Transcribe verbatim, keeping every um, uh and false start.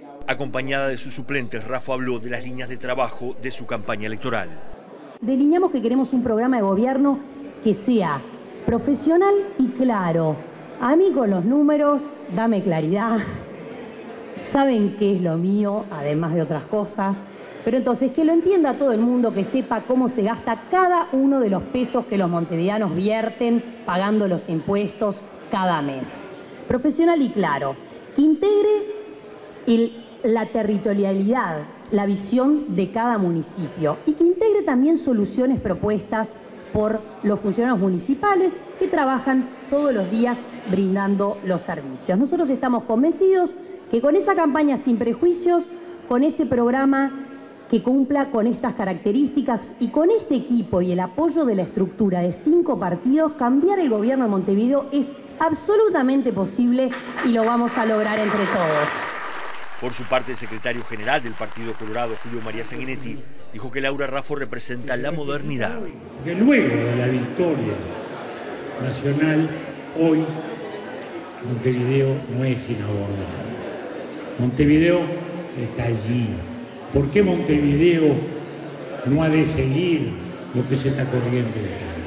Acompañada de sus suplentes, Raffo habló de las líneas de trabajo de su campaña electoral. Delineamos que queremos un programa de gobierno que sea profesional y claro. A mí con los números, dame claridad. Saben qué es lo mío, además de otras cosas. Pero entonces que lo entienda todo el mundo, que sepa cómo se gasta cada uno de los pesos que los montevideanos vierten pagando los impuestos cada mes. Profesional y claro. Que integre el, la territorialidad, la visión de cada municipio y que integre también soluciones propuestas por los funcionarios municipales que trabajan todos los días brindando los servicios. Nosotros estamos convencidos que con esa campaña sin prejuicios, con ese programa que cumpla con estas características y con este equipo y el apoyo de la estructura de cinco partidos, cambiar el gobierno de Montevideo es absolutamente posible y lo vamos a lograr entre todos. Por su parte, el secretario general del Partido Colorado, Julio María Sanguinetti, dijo que Laura Raffo representa la modernidad. Que luego de la victoria nacional, hoy Montevideo no es inabordable. Montevideo está allí. ¿Por qué Montevideo no ha de seguir lo que se está corriendo allí?